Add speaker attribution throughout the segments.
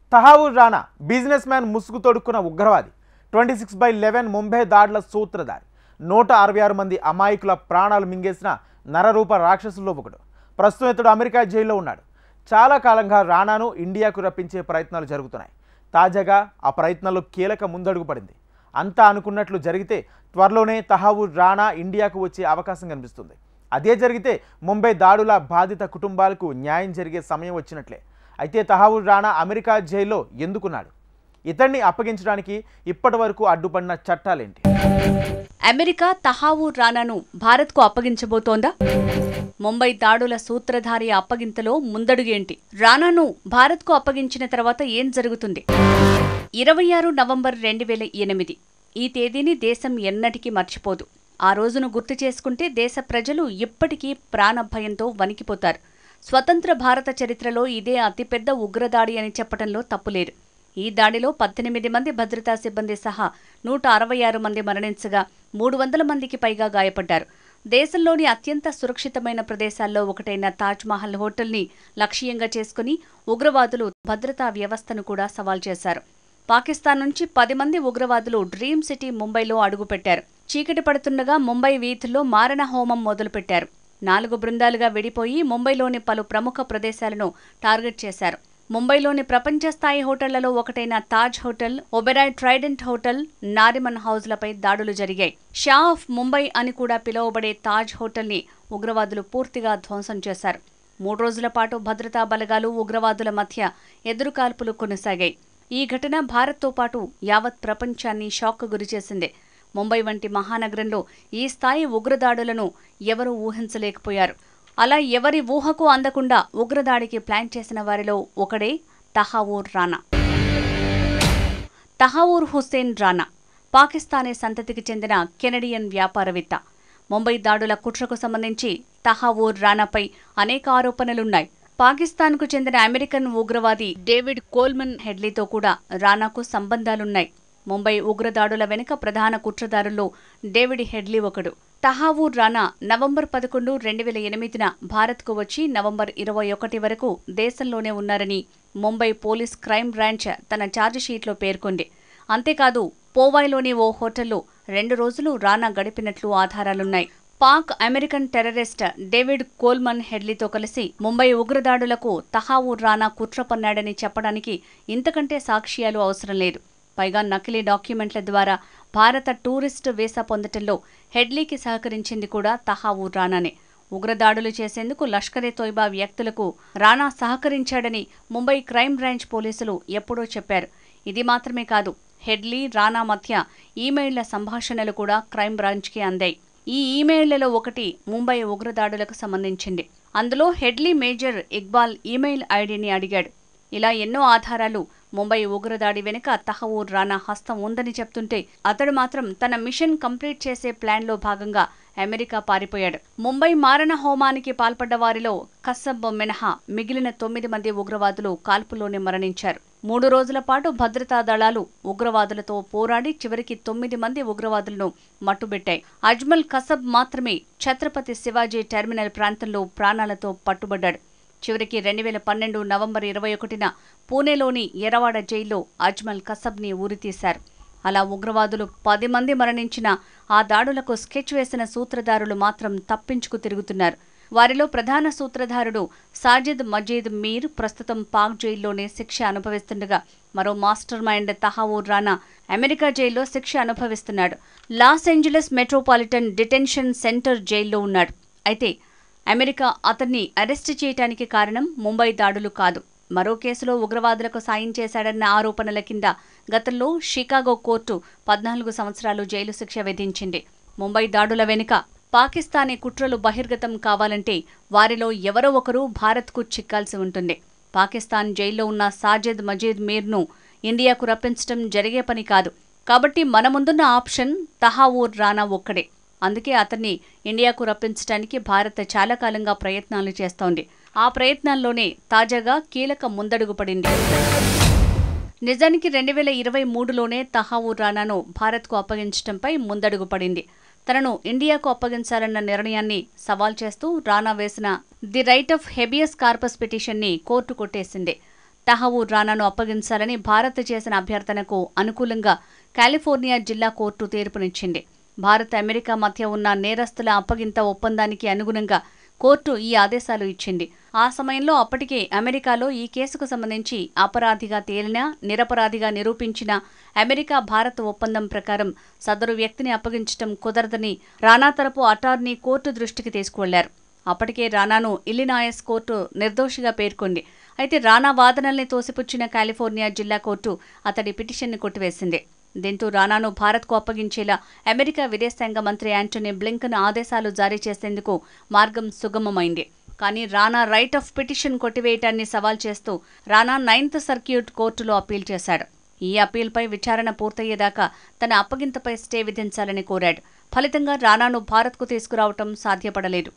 Speaker 1: తహావూర్ Rana business man ముసుగు తొడుక్కున్న ఉగ్రవాది 26/11 ముంబై దాడుల సూత్రధారి 166 మంది అమాయకుల ప్రాణాలు మింగేసిన నరరూప రాక్షసుల్లో ఒకడు. ప్రస్తుతం ఇతడు అమెరికా జైల్లో ఉన్నాడు. చాలా కాలంగా రాణాను ఇండియాకు రప్పించే ప్రయత్నాలు జరుగుతున్నాయి. తాజాగా ఆ ప్రయత్నాల్లో కీలక ముందడుగు పడింది. అంతా అనుకున్నట్లు జరిగితే త్వరలోనే తహావూర్ రాణా ఇండియాకు వచ్చే అవకాశం కనిపిస్తుంది. అదే జరిగితే ముంబై దాడుల బాధిత కుటుంబాలకు న్యాయం జరిగే సమయం వచ్చినట్లే. అయితే తహావూర్ రాణా అమెరికా జైల్లో ఎందుకున్నాడు? ఇతన్ని అప్పగించడానికి ఇప్పటివరకు అడ్డుపడిన చట్టాలేంటి?
Speaker 2: అమెరికా తహావూర్ రాణాను భారత్కు అప్పగించబోతోందా? ముంబై దాడుల సూత్రధారి అప్పగింతలో ముందడుగేంటి? రాణాను భారత్కు అప్పగించిన తర్వాత ఏం జరుగుతుంది? 26 నవంబర్ 2008 ఈ తేదీని దేశం ఎన్నటికీ మర్చిపోదు. ఆ రోజును గుర్తు చేసుకుంటే దేశ ప్రజలు ఇప్పటికీ ప్రాణభయంతో వణికిపోతారు. స్వతంత్ర భారత చరిత్రలో ఇదే అతిపెద్ద ఉగ్రదాడి అని చెప్పడంలో తప్పులేదు. ఈ దాడిలో 18 మంది భద్రతా సిబ్బంది సహా 166 మంది మరణించగా 300 మందికి పైగా గాయపడ్డారు. దేశంలోని అత్యంత సురక్షితమైన ప్రదేశాల్లో ఒకటైన తాజ్మహల్ హోటల్ని లక్ష్యంగా చేసుకుని ఉగ్రవాదులు భద్రతా వ్యవస్థను కూడా సవాల్ చేశారు. పాకిస్తాన్ నుంచి 10 మంది ఉగ్రవాదులు డ్రీమ్ సిటీ ముంబైలో అడుగుపెట్టారు. చీకటి పడుతుండగా ముంబై వీధుల్లో మారణ హోమం మొదలుపెట్టారు. 4 బృందాలుగా విడిపోయి ముంబైలోని పలు ప్రముఖ ప్రదేశాలను టార్గెట్ చేశారు. ముంబైలోని ప్రపంచ స్థాయి హోటళ్లలో ఒకటైన Taj hotel, Oberoi Trident hotel, Nariman హౌజ్లపై దాడులు జరిగాయి. షా ఆఫ్ ముంబై అని కూడా పిలువబడే తాజ్ హోటల్ని ఉగ్రవాదులు పూర్తిగా ధ్వంసం చేశారు. 3 రోజుల పాటు భద్రతా బలగాలు ఉగ్రవాదుల మధ్య ఎదురుకాల్పులు కొనసాగాయి. ఈ ఘటన భారత్తో పాటు యావత్ ప్రపంచాన్ని షాక్కు గురిచేసింది. ముంబై వంటి మహానగరంలో ఈ స్థాయి ఉగ్రదాడులను ఎవరూ ఊహించలేకపోయారు. అలా ఎవరి ఊహకు అందకుండా ఉగ్రదాడికి ప్లాన్ చేసిన వారిలో ఒకడే తహావూర్ రాణా. తహావూర్ హుస్సేన్ రాణా పాకిస్తానీ సంతతికి చెందిన కెనడియన్ వ్యాపారవేత్త. ముంబై దాడుల కుట్రకు సంబంధించి తహావూర్ రాణాపై అనేక ఆరోపణలున్నాయి. పాకిస్తాన్కు చెందిన అమెరికన్ ఉగ్రవాది డేవిడ్ కోల్మన్ హెడ్లీతో కూడా రాణాకు సంబంధాలున్నాయి. ముంబై ఉగ్రదాడుల వెనుక ప్రధాన కుట్రదారుల్లో డేవిడ్ హెడ్లీ ఒకడు. తహావూర్ రాణా నవంబర్ 11, 2008 భారత్కు వచ్చి నవంబర్ 21 వరకు దేశంలోనే ఉన్నారని ముంబై పోలీస్ క్రైమ్ బ్రాంచ్ తన ఛార్జిషీట్లో పేర్కొంది. అంతేకాదు పోవాయ్లోని ఓ హోటల్లో 2 రోజులు రాణా గడిపినట్లు ఆధారాలున్నాయి. Pak American terrorist David Coleman హెడ్లీతో కలిసి ముంబై ఉగ్రదాడులకు తహావూర్ రాణా కుట్ర పన్నాడని చెప్పడానికి ఇంతకంటే సాక్ష్యాలు అవసరం లేదు. పైగా నకిలీ డాక్యుమెంట్ల ద్వారా భారత టూరిస్ట్ వీసా పొందటంలో హెడ్లీకి సహకరించింది కూడా తహావూర్ రాణానే. ఉగ్రదాడులు చేసేందుకు లష్కరే తోయిబా వ్యక్తులకు రాణా సహకరించాడని ముంబై క్రైమ్ బ్రాంచ్ పోలీసులు ఎప్పుడో చెప్పారు. ఇది మాత్రమే కాదు, హెడ్లీ రాణా మధ్య ఈమెయిళ్ల సంభాషణలు కూడా క్రైమ్ బ్రాంచ్కి అందాయి. ఈ ఈమెయిళ్లలో ఒకటి ముంబై ఉగ్రదాడులకు సంబంధించింది. అందులో హెడ్లీ మేజర్ ఇక్బాల్ ఈమెయిల్ ఐడిని అడిగాడు. ఇలా ఎన్నో ఆధారాలు ముంబై ఉగ్రదాడి వెనుక తహావూర్ రాణా హస్తం ఉందని చెప్తుంటే అతడు మాత్రం తన మిషన్ కంప్లీట్ చేసే ప్లాన్లో భాగంగా అమెరికా పారిపోయాడు. ముంబై మారణ హోమానికి పాల్పడ్డ వారిలో కసబ్ మినహా మిగిలిన 9 మంది ఉగ్రవాదులు కాల్పులోనే మరణించారు. 3 రోజుల పాటు భద్రతా దళాలు ఉగ్రవాదులతో పోరాడి చివరికి 9 మంది ఉగ్రవాదులను మట్టుబెట్టాయి. అజ్మల్ కసబ్ మాత్రమే ఛత్రపతి శివాజీ టెర్మినల్ ప్రాంతంలో ప్రాణాలతో పట్టుబడ్డాడు. చివరికి 2012 నవంబర్ 21 పూణేలోని ఎరవాడ జైల్లో అజ్మల్ కసబ్ని ఉరితీశారు. అలా ఉగ్రవాదులు 10 మంది మరణించిన ఆ దాడులకు స్కెచ్ వేసిన సూత్రధారులు మాత్రం తప్పించుకు తిరుగుతున్నారు. వారిలో ప్రధాన సూత్రధారుడు సాజిద్ మజీద్ మీర్ ప్రస్తుతం పాక్ జైల్లోనే శిక్ష అనుభవిస్తుండగా మరో master mind Tahawwur Rana America జైల్లో శిక్ష అనుభవిస్తున్నాడు. Los Angeles metropolitan detention centre జైల్లో ఉన్నాడు. అయితే అమెరికా అతన్ని అరెస్టు చేయడానికి కారణం ముంబై దాడులు కాదు. మరో కేసులో ఉగ్రవాదులకు సాయం చేశాడన్న ఆరోపణల కింద గతంలో షికాగో కోర్టు 14 సంవత్సరాలు జైలు శిక్ష విధించింది. ముంబై దాడుల వెనుక పాకిస్తానీ కుట్రలు బహిర్గతం కావాలంటే వారిలో ఎవరో ఒకరు భారత్కు చిక్కాల్సి ఉంటుంది. పాకిస్తాన్ జైల్లో ఉన్న సాజిద్ మజీద్ మీర్ను ఇండియాకు రప్పించడం జరిగే పని కాదు. కాబట్టి మన ముందున్న ఆప్షన్ తహావూర్ రాణా ఒక్కడే. అందుకే అతన్ని ఇండియాకు రప్పించడానికి భారత్ చాలా కాలంగా ప్రయత్నాలు చేస్తోంది. ఆ ప్రయత్నాల్లోనే తాజాగా కీలక ముందడుగు పడింది. నిజానికి 2023లోనే తహావూర్ రాణాను భారత్కు అప్పగించడంపై ముందడుగు పడింది. తనను ఇండియాకు అప్పగించాలన్న నిర్ణయాన్ని సవాల్ చేస్తూ రాణా వేసిన the writ of habeas corpus పిటిషన్ని కోర్టు కొట్టేసింది. తహవూర్ రానాను అప్పగించాలని భారత్ చేసిన అభ్యర్థనకు అనుకూలంగా కాలిఫోర్నియా జిల్లా కోర్టు తీర్పునిచ్చింది. భారత్, అమెరికా మధ్య ఉన్న నేరస్తుల అప్పగింత ఒప్పందానికి అనుగుణంగా కోర్టు ఈ ఆదేశాలు ఇచ్చింది. ఆ సమయంలో అప్పటికే అమెరికాలో ఈ కేసుకు సంబంధించి అపరాధిగా తేలినా, నిరపరాధిగా నిరూపించిన అమెరికా భారత్ ఒప్పందం ప్రకారం సదరు వ్యక్తిని అప్పగించడం కుదరదని రానా తరపు అటార్నీ కోర్టు దృష్టికి తీసుకువెళ్లారు. అప్పటికే రానాను ఇల్లినాయస్ కోర్టు నిర్దోషిగా పేర్కొంది. అయితే రానా వాదనల్ని తోసిపుచ్చిన కాలిఫోర్నియా జిల్లా కోర్టు అతడి పిటిషన్ను కొట్టివేసింది. దీంతో రానాను భారత్కు అప్పగించేలా అమెరికా విదేశాంగ మంత్రి యాంటనీ బ్లింకన్ ఆదేశాలు జారీ చేసేందుకు మార్గం సుగమమైంది. కానీ రానా రైట్ ఆఫ్ పిటిషన్ కొట్టివేయటాన్ని సవాల్ చేస్తూ రానా 9th సర్క్యూట్ కోర్టులో అప్పీల్ చేశాడు. ఈ అప్పీల్పై విచారణ పూర్తయ్యేదాకా తన అప్పగింతపై స్టే విధించాలని కోరాడు. ఫలితంగా రానాను భారత్కు తీసుకురావటం సాధ్యపడలేదు.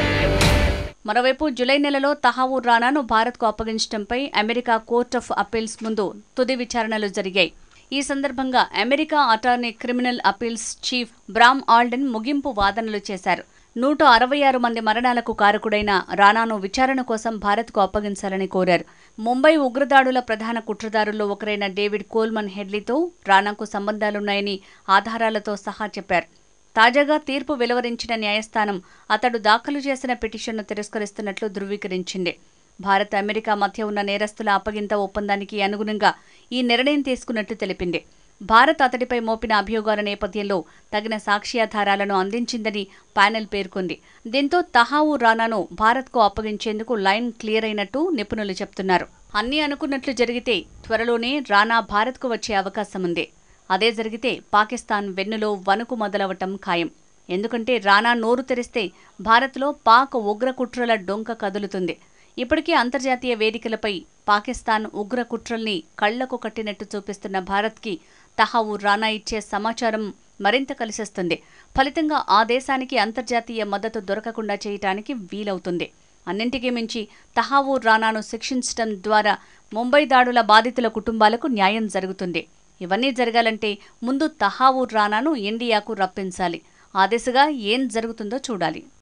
Speaker 2: మరోవైపు జూలై నెలలో తహవూర్ రానాను భారత్కు అప్పగించడంపై అమెరికా కోర్ట్ ఆఫ్ అప్పీల్స్ ముందు తుది విచారణలు జరిగాయి. ఈ సందర్భంగా America attorney criminal appeals chief Bram Alden ముగింపు వాదనలు చేశారు. 166 మంది మరణాలకు కారకుడైన రానాను విచారణ కోసం భారత్కు అప్పగించాలని కోరారు. ముంబై ఉగ్రదాడుల ప్రధాన కుట్రదారుల్లో ఒకరైన డేవిడ్ కోల్మన్ హెడ్లీతో రానాకు సంబంధాలున్నాయని ఆధారాలతో సహా చెప్పారు. తాజాగా తీర్పు వెలువరించిన న్యాయస్థానం అతడు దాఖలు చేసిన పిటిషన్ను తిరస్కరిస్తున్నట్లు ధృవీకరించింది. భారత్, అమెరికా మధ్య ఉన్న నేరస్తుల అప్పగింత ఒప్పందానికి అనుగుణంగా ఈ నిర్ణయం తీసుకున్నట్లు తెలిపింది. భారత్ అతడిపై మోపిన అభియోగాల నేపథ్యంలో తగిన సాక్ష్యాధారాలను అందించిందని ప్యానెల్ పేర్కొంది. దీంతో తహవూర్ రానాను భారత్కు అప్పగించేందుకు లైన్ క్లియర్ అయినట్టు నిపుణులు చెబుతున్నారు. అన్నీ అనుకున్నట్లు జరిగితే త్వరలోనే రానా భారత్కు వచ్చే అవకాశం ఉంది. అదే జరిగితే పాకిస్తాన్ వెన్నులో వణుకు మొదలవటం ఖాయం. ఎందుకంటే రానా నోరు తెరిస్తే భారత్లో పాక్ ఉగ్ర కుట్రల డొంక కదులుతుంది. ఇప్పటికే అంతర్జాతీయ వేదికలపై పాకిస్తాన్ ఉగ్ర కుట్రల్ని కళ్లకు కట్టినట్టు చూపిస్తున్న భారత్కి తహవూర్ రానా ఇచ్చే సమాచారం మరింత కలిసొస్తుంది. ఫలితంగా ఆ దేశానికి అంతర్జాతీయ మద్దతు దొరకకుండా చేయటానికి వీలవుతుంది. అన్నింటికీ మించి తహవూర్ రానాను శిక్షించడం ద్వారా ముంబై దాడుల బాధితుల కుటుంబాలకు న్యాయం జరుగుతుంది. ఇవన్నీ జరగాలంటే ముందు తహవూర్ రానాను ఇండియాకు రప్పించాలి. ఆ దిశగా ఏం జరుగుతుందో చూడాలి.